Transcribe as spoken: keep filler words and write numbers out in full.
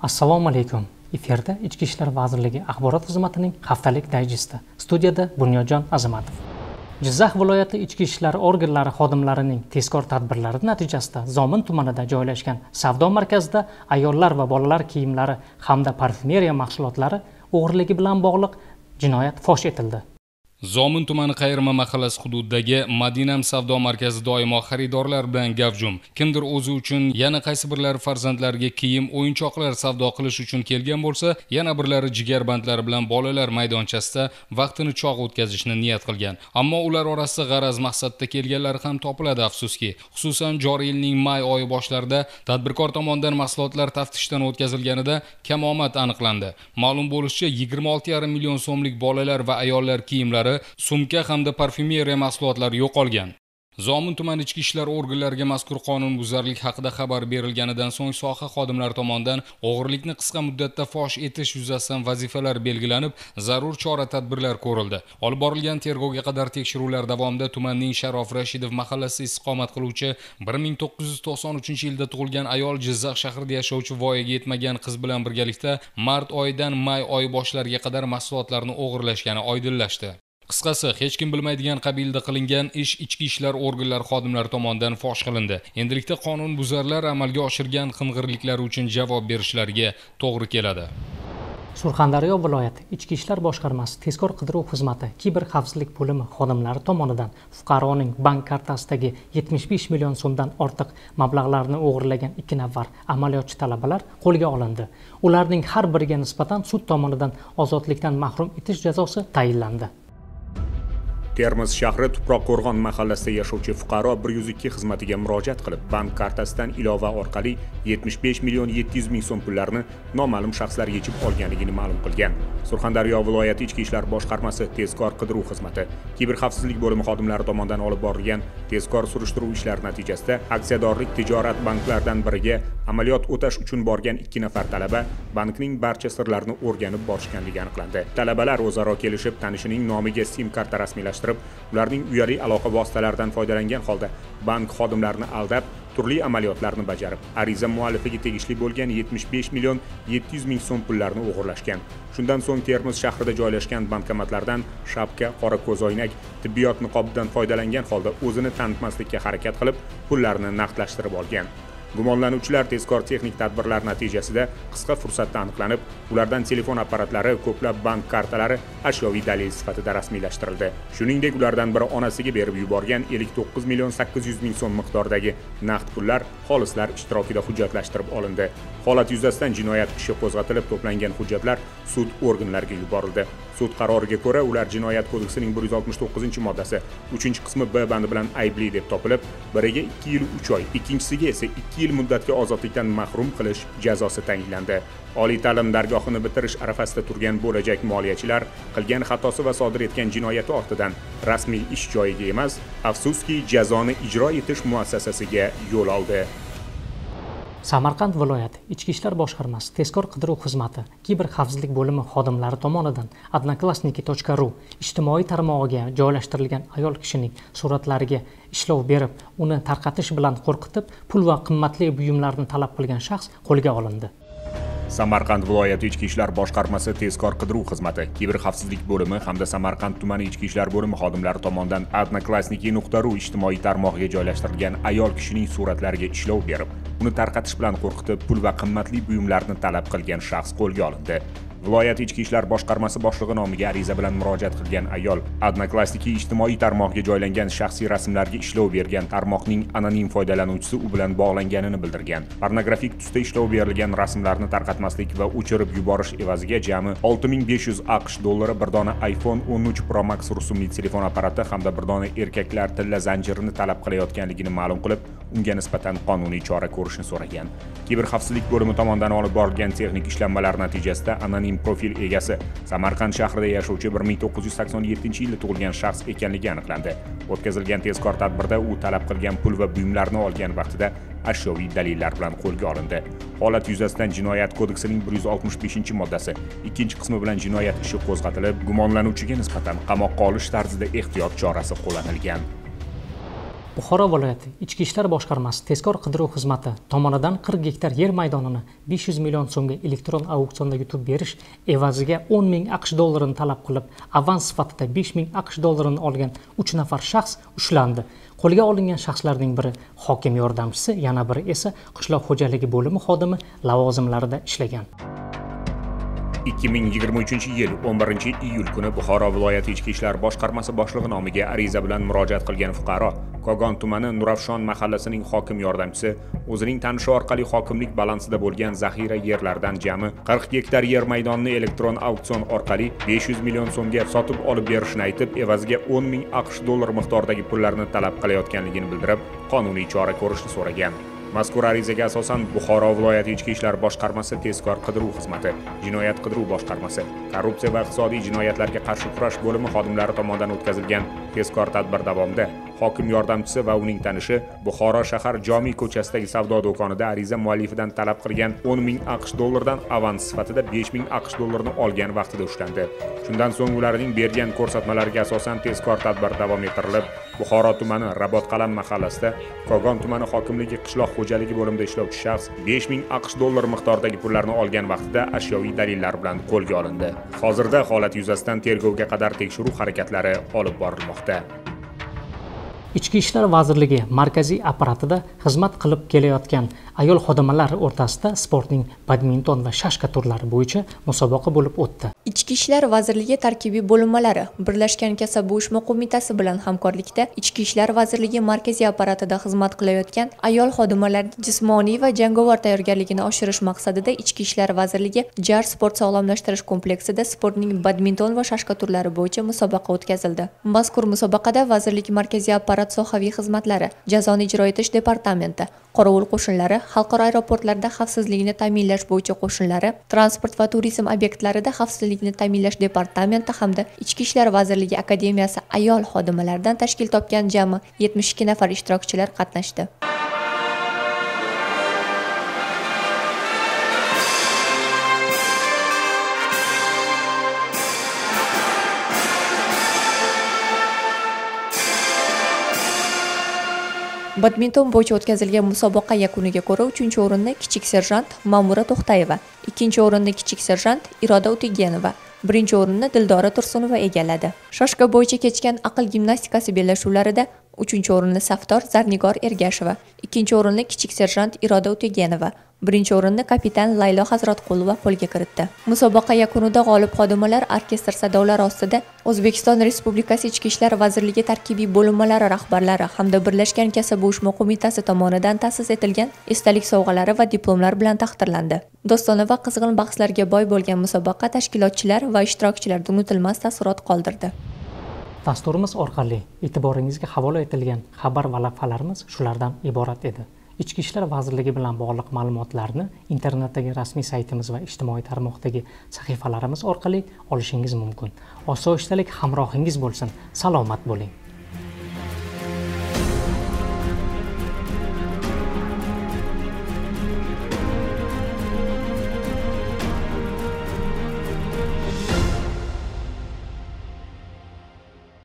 Assalomu alaykum. Efirda Ichki ishlar vazirligi axborot xizmatining haftalik dayjesti. Studiyada Bunyodjon Azimatov. Jizzax viloyati ichki ishlar organlari xodimlarining tezkor tadbirlari natijasida Zomin tumanida joylashgan savdo markazida ayollar va bolalar kiyimlari hamda parfumeriya mahsulotlari o'g'irligi bilan bog'liq jinoyat fosh etildi. Zomin tumani Qayirma mahallasi hududidagi Madinam savdo markazi doimo xaridorlar bilan gavjum. Kimdir o'zi uchun, yana qaysi birlari farzandlariga kiyim, o'yinchoqlar savdo qilish uchun kelgan bo'lsa, yana birlari jigarbandlari bilan bolalar maydonchasida vaqtini chog' o'tkazishni niyat qilgan. Ammo ular orasida g'araz maqsadda kelganlar ham topiladi, afsuski. Xususan, joriy yilning may oyi boshlarida tadbirkor tomonidan mahsulotlar taftishdan o'tkazilganida kamomad aniqlandi. Ma'lum bo'lishicha, yigirma olti yarim million so'mlik bolalar va ayollar kiyimlari, sumka hamda parfumeriya mahsulotlari yo'qolgan. Zomin tuman ichki ishlar organlariga mazkur qonunbuzarlik haqida xabar berilganidan so'ng soha xodimlari tomonidan o'g'irlikni qisqa muddatda fosh etish yuzasidan vazifalar belgilanib, zarur chora-tadbirlar ko'rildi. Olib borilgan tergovga qadar tekshiruvlar davomida tumanning Sharof Rashidov mahallasida istiqomat qiluvchi bir ming to'qqiz yuz to'qson uchinchi yilda tug'ilgan ayol Jizzax shahrida yashovchi voyaga yetmagan qiz bilan birgalikda mart oyidan may oyi boshlariga qadar mahsulotlarni o'g'irlashgani oydinlashdi. Qisqasi, hech kim bilmaydigan qabilda qilingan ish ichki ishlar organlari xodimlari tomonidan fosh qilindi. Endilikda qonunbuzarlar amalga oshirgan qing'irliklari uchun javob berishlariga to'g'ri keladi. Surxondaryo viloyati Ichki ishlar boshqarmasi tezkor qidiruv xizmati kiber xavfsizlik bo'limi xodimlari tomonidan fuqaroning bank kartasidagi yetmish besh million so'mdan ortiq mablag'larni o'g'irlagan ikki nafar amaliyotchi talabalar qo'lga olindi. Ularning har biriga nisbatan sud tomonidan ozodlikdan mahrum etish jazosi tayinlandi. Termiz shahri Tuproqqo'rg'on mahallasida yashovchi fuqaro bir yuz ikki xizmatiga murojaat qilib, bank kartasidan ilova orqali yetmish besh million yetti yuz ming so'm pullarni noma'lum shaxslar yechib olganligini ma'lum qilgan. Surxondaryo viloyati Ichki ishlar boshqarmasi tezkor qidiruv xizmati kiber xavfsizlik bo'limi xodimlari tomonidan olib borilgan tezkor surishtiruv ishlari natijasida aksiyadorlik tijorat banklaridan biriga amaliyot o'tash uchun borgan ikki nafar talaba bankning barcha sirlarini o'rganib borishganligi aniqlandi. Talabalar o'zaro kelishib, tanishining nomiga sim karta rasmiylashtirib, ularning uyali aloqa vositalaridan foydalangan holda bank xodimlarini aldab, turli amaliyotlarni bajarib, ariza muallifiga tegishli bo'lgan yetmish besh million yetti yuz ming so'm pullarni o'g'irlashgan. Shundan so'ng Termiz shahrida joylashgan bankomatlardan shapka, qora ko'zoynak, tibbiyot niqobidan foydalangan holda o'zini tanitmaslikka harakat qilib, pullarni naqdlashtirib olgan. Gumonlanuvchilar tezkor texnik tadbirlar natijasida qisqa fursatda aniqlanib, ulardan telefon apparatlari, ko'plab bank kartalari ashyoviy dalil sifatida rasmiylashtirildi. Shuningdek, ulardan biri onasiga berib yuborgan ellik to'qqiz million sakkiz yuz ming so'm miqdoridagi naqd pullar xolislar ishtirokida hujjatlashtirib olindi. Holat yuzasidan jinoyat ishi qo'zg'atilib, to'plangan hujjatlar sud organlariga yuborildi. Sud qaroriga ko'ra, ular Jinoyat kodeksining bir yuz oltmish to'qqizinchi moddasi uchinchi qismi B bandi bilan aybli deb topilib, biriga ikki yil uch oy, ikkinchisiga esa ikki yil muddatga ozodlikdan mahrum qilish jazosi tayinlandi. Oliy ta'lim dargohini bitirish arafasida turgan bo'lajak moliyachilar qilgan xatosi va sodir etgan jinoyati ortidan rasmiy ish joyiga emas, afsuski jazoni ijro etish muassasasiga yo'l oldi. Samarqand viloyati Ichki ishlar boshqarmasi tezkor qidiruv xizmati kiber xavfsizlik bo'limi xodimlari tomonidan odnoklassniki точка ру ijtimoiy tarmog'iga joylashtirilgan ayol kishining suratlariga ishlov berib, uni tarqatish bilan qo'rqitib, pul va qimmatli buyumlarni talab qilgan shaxs qo'lga olindi. Samarqand viloyati Ichki ishlar boshqarmasi tezkor qidiruv xizmati kiber xavfsizlik bo'limi hamda Samarqand tumani Ichki ishlar bo'limi xodimlari tomonidan odnoklassniki точка ру ijtimoiy tarmog'iga joylashtirilgan ayol kishining suratlariga ishlov berib, uni tarqatish bilan qo'rqitib, pul va qimmatli buyumlarni talab qilgan shaxs qo'lga olindi. Viloyat ichki ishlar boshqarmasi boshlig'i nomiga ariza bilan murojaat qilgan ayol odnoklassniki ijtimoiy tarmog'iga joylangan shaxsiy rasmlarga ishlov bergan tarmoqning anonim foydalanuvchisi u bilan bog'langanini bildirgan. Pornografik tusda ishlov berilgan rasmlarni tarqatmaslik va o'chirib yuborish evaziga jami olti ming besh yuz AQSh dollari, bir dona iPhone o'n uch Pro Max rusumli telefon apparati hamda bir dona erkaklar tilla zanjirini talab qilayotganligini ma'lum qilib, unga nisbatan qonuniy chora ko'rishni so'ragan. Kiber xavfsizlik bo'limi tomonidan olib borilgan texnik ishlanmalar natijasida anonim profil egasi Samarqand shahrida yashovchi bir ming to'qqiz yuz sakson yettinchi yilda tug'ilgan shaxs ekanligi aniqlandi. O'tkazilgan tezkor tadbirda u talab qilgan pul va buyumlarni olgan vaqtida ashyoviy dalillar bilan qo'lga olindi. Holat yuzasidan Jinoyat kodeksining bir yuz oltmish beshinchi moddasi ikkinchi qismi bilan jinoyat ishi qo'zg'atilib, gumonlanuvchiga nisbatan qamoqqa olish tarzida ehtiyot chorasi qo'llanilgan. Buxoro viloyati Ichki ishlar boshqarmasi tezkor qidiruv xizmati tomonidan qirq gektar yer maydonini besh yuz million so'mga elektron auksionda yutib berish evaziga o'n ming AQSh dollarini talab qilib, avans sifatida besh ming AQSh dollarini olgan uch nafar shaxs ushlandi. Qo'lga olingan shaxslarning biri hokim yordamchisi, yana biri esa qishloq xo'jaligi bo'limi xodimi lavozimlarida ishlagan. ikki ming yigirma uchinchi yil o'n birinchi iyul kuni Buxoro viloyati Ichki ishlar boshqarmasi boshlig'i nomiga ariza bilan murojaat qilgan fuqaro Kogon tumani Nurafshon mahallasining hokim yordamchisi o'zining tanishi orqali hokimlik balansida bo'lgan zaxira yerlardan jami qirq gektar yer maydonini elektron auksion orqali besh yuz million so'mga sotib olib berishini aytib, evaziga o'n ming AQSh dollar miqdoridagi pullarni talab qilayotganligini bildirib, qonuniy chora ko'rishni so'ragan. Mazkur arizaga asosan Buxoro viloyati Ichki ishlar boshqarmasi tezkor qidiruv xizmati, jinoyat qidiruv boshqarmasi, korrupsiya va iqtisodiy jinoyatlarga qarshi kurash bo'limi xodimlari tomonidan o'tkazilgan tezkor tadbir davomida hokim yordamchisi va uning tanishi Buxoro shahar Jomiy ko'chasidagi savdo do'konida ariza muallifidan talab qilgan o'n ming AQSh dollardan avans sifatida besh ming AQSh dollarini olgan vaqtida ushlandi. Shundan so'ng ularning bergan ko'rsatmalariga asosan tezkor tadbir davom ettirilib, Buxoro tumani Rabotqalam mahallasida Kogon tumani hokimligi qishloq xo'jaligi bo'limida ishlovchi shaxs besh ming AQSh dollar miqdoridagi pullarni olgan vaqtida ashyoviy dalillar bilan qo'lga olindi. Hozirda holat yuzasidan tergovga qadar tekshiruv harakatlari olib borilmoqda. Ichki ishlar vazirligi markaziy apparatida xizmat qilib kelayotgan ayol xodimlar o'rtasida sportning badminton va shashka turlari bo'yicha musobaqa bo'lib o'tdi. Ichki ishlar vazirligi tarkibiy bo'linmalari Birlashgan kasaba uyushma qo'mitasi bilan hamkorlikda Ichki ishlar vazirligi markaziy apparatida xizmat qilayotgan ayol xodimlarning jismoniy va jangovar tayyorgarligini oshirish maqsadida Ichki ishlar vazirligi Jar sport sog'lomlashtirish kompleksida sportning badminton va shashka turlari bo'yicha musobaqa o'tkazildi. Mazkur musobaqada vazirlik markaziy apparat sohaviy xizmatlari, jazoni ijro etish departamenti, qorovul qo'shinlari, xalqaro aeroportlarda xavfsizlikni ta'minlash bo'yicha qo'shinlari, transport va turizm obyektlarida xavfsizlikni ta'minlash departamenti hamda Ichki ishlar vazirligi akademiyasi ayol xodimlaridan tashkil topgan jami yetmish ikki nafar ishtirokchilar qatnashdi. Badminton bo'yicha o'tkazilgan musobaqa yakuniga ko'ra uchinchi o'rinni kichik serjant Ma'mura To'xtayeva, ikkinchi o'rinni kichik serjant Iroda O'tegenova, birinchi o'rinni Dildora Tursunova egalladi. Shashka bo'yicha kechgan aql gimnastikasi bellashuvlarida uchinchi o'rinni Safdor Zarnigor Ergasheva, ikkinchi o'rinni kichik serjant Iroda O'tegenova, birinchi o'rinni kapitan Laylo Hazratqulova qo'lga kiritdi. Musobaqa yakunida g'olib xodimlar orkestr sadolari ostida O'zbekiston Respublikasi Ichki ishlar vazirligi tarkibiy bo'linmalari rahbarlari hamda Birlashgan kasaba uyushma qo'mitasi tomonidan ta'sis etilgan esdalik sovg'alari va diplomlar bilan taqdirlandi. Do'stona va qizg'in bahslarga boy bo'lgan musobaqa tashkilotchilar va ishtirokchilarda unutilmas taassurot qoldirdi. Dasturimiz orqali e'tiboringizga havola etilgan xabar va lavhalarimiz shulardan iborat edi. Ichki ishlar vazirligi bilan bog'liq ma'lumotlarni internetdagi rasmiy saytimiz va ijtimoiy tarmoqdagi sahifalarimiz orqali olishingiz mumkin. Osoyishtalik hamrohingiz bo'lsin. Salomat bo'ling.